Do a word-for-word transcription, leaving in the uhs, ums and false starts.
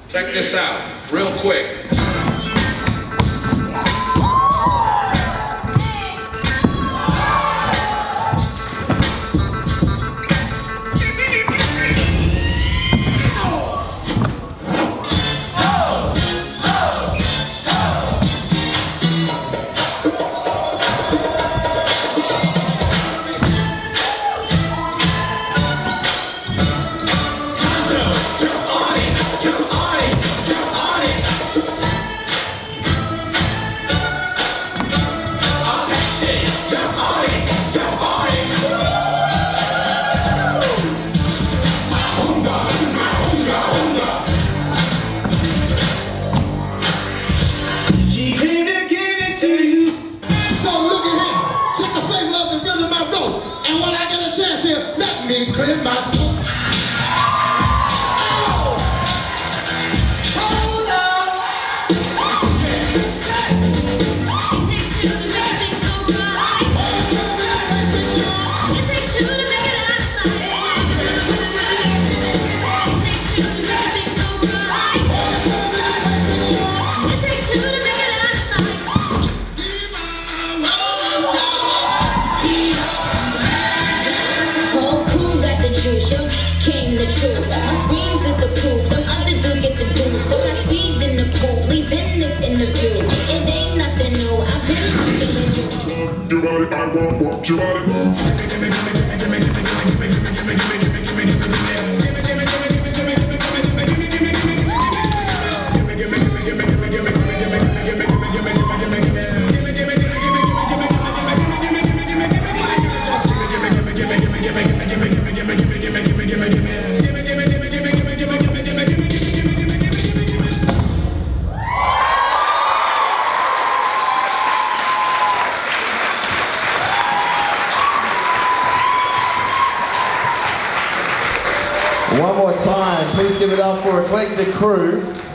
Check this out, real quick. And when I get a chance here, let me clear my throat. Came the truth. My screams is the proof. Them other dudes get the juice. So I speed in the pool, leaving this interview. It ain't nothing new. I've been fucking with you. Your body, I want, want your body. Gimme, gimme, gimme, gimme, gimme, gimme, gimme, gimme, gimme, gimme, gimme, gimme, gimme, gimme. One more time, please give it up for Eclectic Crew.